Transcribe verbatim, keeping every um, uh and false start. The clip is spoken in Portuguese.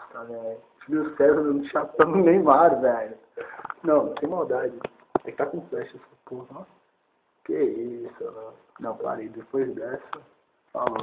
Nossa, velho. Júlio César dando chapéu no Neymar, velho. Não, sem maldade. É que tá com flash essa porra. Que isso, mano. Não, parei. Depois dessa, falou.